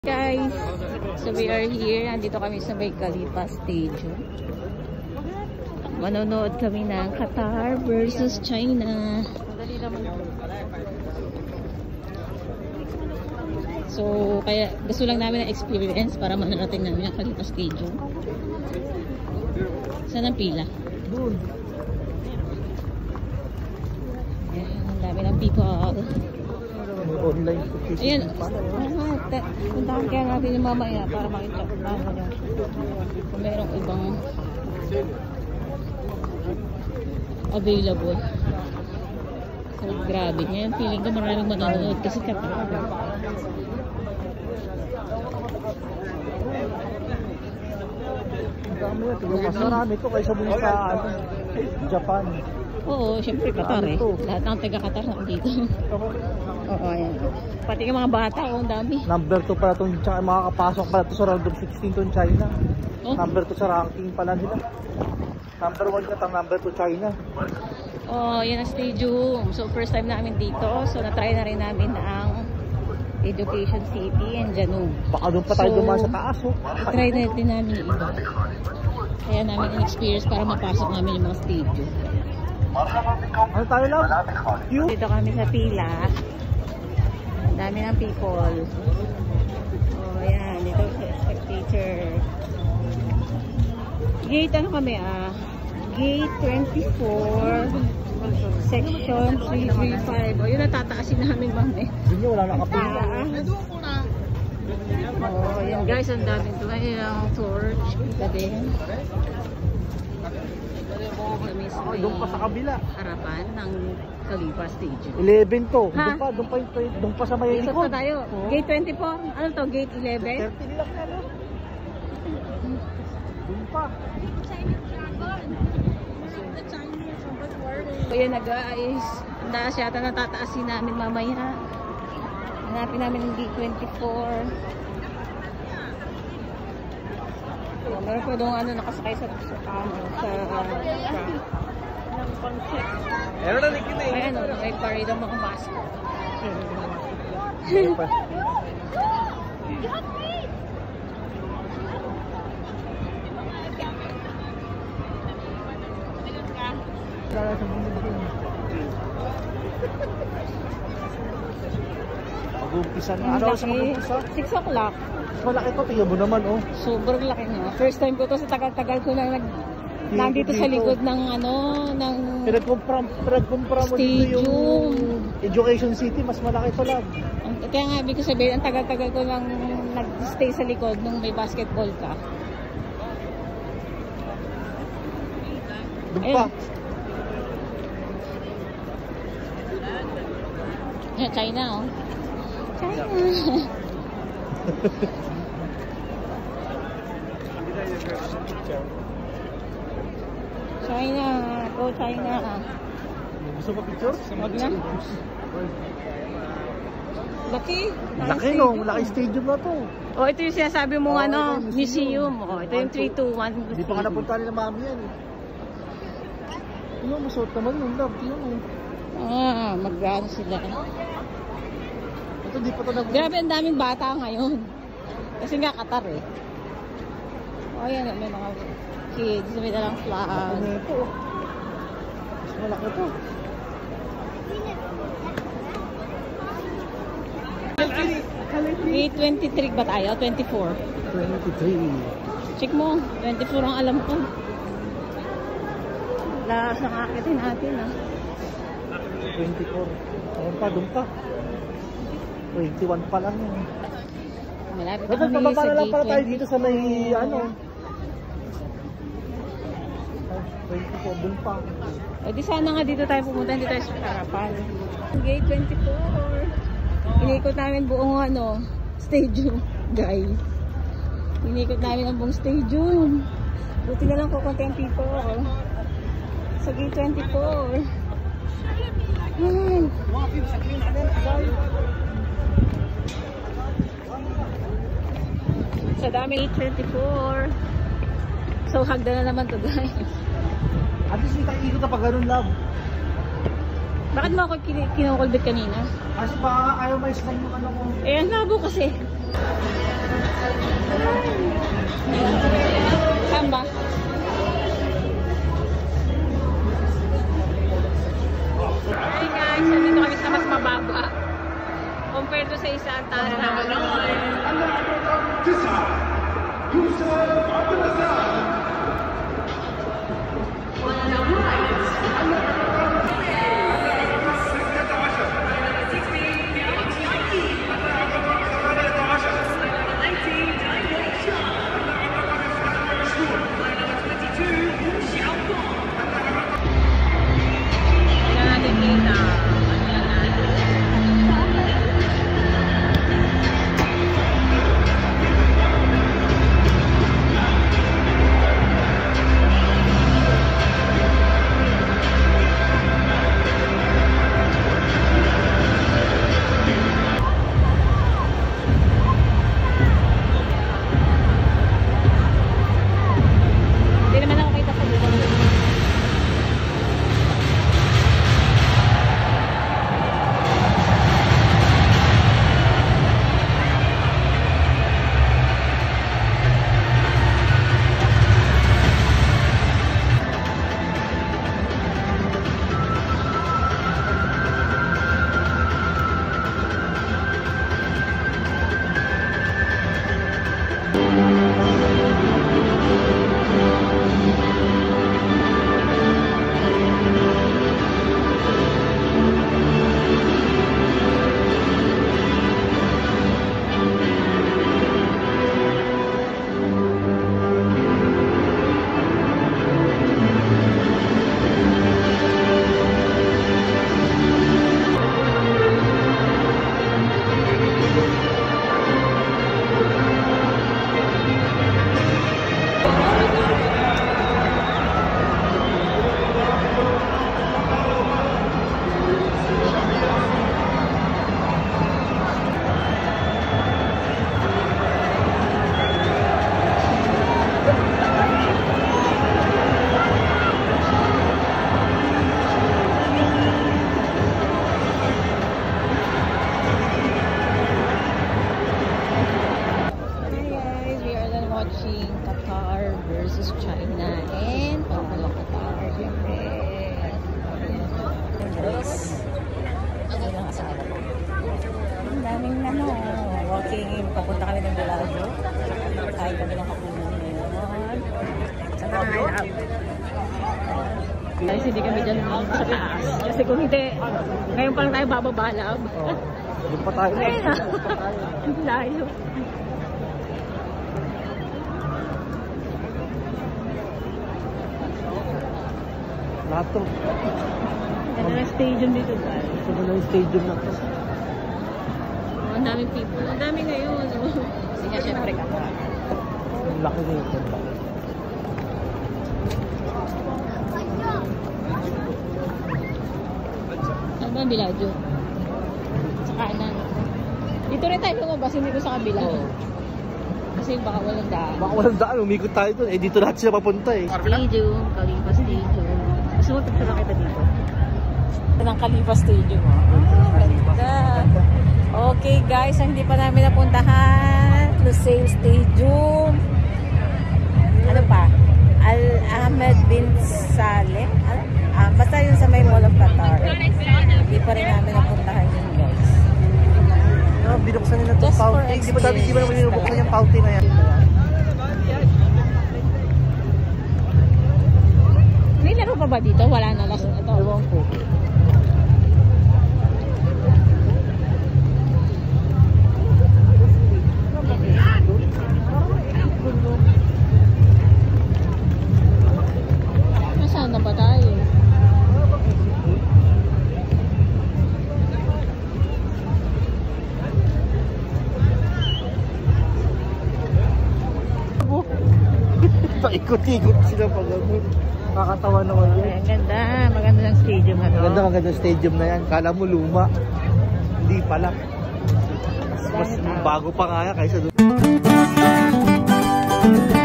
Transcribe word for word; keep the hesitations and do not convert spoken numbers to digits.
Guys, so we are here. Nandito kami sa may Khalifa Stadium. Manonood kami ng Qatar versus China. So, kaya gusto lang namin ng experience para manarating namin ang Khalifa Stadium. Saan ang pila? Doon. Ayan, ang dami ng people. Online Ayan, puntahan kaya natin yung mamaya para makita kung kung mayroong ibang available. So, grabe. Ngayon, feeling ko maraming manonood kasi Qatar. Dami yan. Mas marami ito kaysa dun sa ano, Japan. Oo, syempre Qatar eh. Lahat ng taga-Qatar nandito. Oo, ayan. Pati yung mga bata, oh, ang dami. Number two pala itong makakapasok pala ito sa round of sixteen itong China. Oh. Number two sa ranking pala nila. Number one ka tang number two China. Oh, yan ang stadium. So, first time namin dito. So, na-try na rin namin ang Education City and Janub. Baka doon pa tayo So, dumaan sa taas. Oh. na-try na din namin yung iba. Kaya namin in-experience para mapasok namin yung mga stadium. Ano tayo lang? Dito kami sa pila. Ang dami ng people. Oh, yan. Dito sa spectator. Gate ano kami ah? Gate twenty-four. Section three three five. O, yun natataasin namin ba eh? Hindi wala nakapila. Oh, yan guys. Ang daming ito. Ayun ang torch. Kita din. Oh, doon pa sa kabila. Harapan ng Khalifa Stadium. eleven to. Ha? Doon pa, doon pa, doon pa sa may Isot likod. pa tayo. Oh. Gate twenty-four. Ano to? Gate eleven? thirty nila ka no? Doon pa. So yan na guys. Handa siya ata natataasin namin mamaya. Hanapin namin yung Gate twenty-four. So, meron pa doon ano nakasakay sa sa ano, sa uh, truck. Meron na nikita Ay ano, may parade ang mga mask. Meron pa. Mag-umpisa na. Ano sa mag-umpisa? six o'clock. Malaki to, tingnan mo naman oh. Sobrang laki niya. First time ko to sa tagal-tagal ko na nag nandito sa likod ng ano, ng Pinagkumpra, pinagkumpra mo dito yung Education City, mas malaki to lang. Kaya nga ibig ko sabihin, ang tagal-tagal ko nang nag-stay sa likod nung may basketball ka. Doon pa. Ayun, China oh. China. China. Go China. Gusto mo picture? Wag na. Laki. Laki no, laki stadium na to. Oh, ito yung sinasabi mong Oh, ano, ito museum. museum. Oh, ito yung three two one. Hindi pa ka napunta nila mami yan eh. Ano, masuot naman yung love. Yun Ah, mag-ano sila. ito, di pa ito nag- Grabe, ang daming bata ngayon. Kasi nga Qatar eh. Oh, yan. May mga kids. May dalang flag. Ano ito? Mas malaki ito. Gate twenty-three ba tayo? twenty-four. twenty-three. Check mo. twenty-four ang alam ko. Lakas ng akitin natin ah. twenty-four. Doon pa, doon pa. twenty-one pa lang yun. Malapit Dapat kami pababa sa na lang gate para tayo twenty-four. dito sa may ano. twenty-four, doon pa. O di sana nga dito tayo pumunta. Hindi tayo sa harapan. Gate twenty-four. Inikot namin buong ano, stadium, guys. Inikot namin ang buong stadium. Buti na lang ko konti ang people. Oh. Sa gate twenty-four. Hmm. Sa dami gate twenty-four. So hagda na naman to guys. At least kita ikot na pag ganun love. Bakit mo ako kinukulbit kanina? Kasi baka ayaw may spam yung ano ko. Eh, ang labo kasi. Saan ba? Hi guys, nandito kami sa mas mababa. Compared to sa isa ang taas namin. Walking, papunta kami ng Bellagio. Kain kami ng hapunan ngayon. Saka kain guys, hindi kami dyan sa taas. Kasi kung hindi, ngayon pa lang tayo bababalab. Oo. Doon pa tayo. Ayun na. Ang layo. Lahat to. Ganda na stadium dito guys. Ito na yung stadium na to. Ang daming people. Ang dami ngayon. Kasi nga syempre ka. Ang laki na ito. Saan ba ang Bellagio? Sa kanan. Dito rin tayo lumabas, hindi ko sa kabila. Oo. Kasi baka walang daan. Baka walang daan, umikot tayo doon. Eh dito lahat sila papunta eh. Stadium, Khalifa Stadium. Gusto mo pagkala kita dito? Ito ng Khalifa Stadium. Oh. Ganda. Okay guys, hindi pa namin napuntahan. Lusail Stadium. Ano pa? Al-Ahmed bin Saleh. Ah, basta yun sa may Mall of Qatar. Hindi pa rin namin napuntahan yun guys. No, binuksan nila itong fountain. Di ba dati di ba naman binuksan yung fountain na yan? May laro pa ba dito? Wala na last na ito. Ewan ko. Nasaan na ba tayo? Paikot-ikot sila pag ano. Kakatawa naman yun. Ay, ang ganda. Maganda ng stadium na to. Maganda maganda stadium na yan. Kala mo luma. Hindi pala. Mas, mas bago pa nga yan kaysa doon.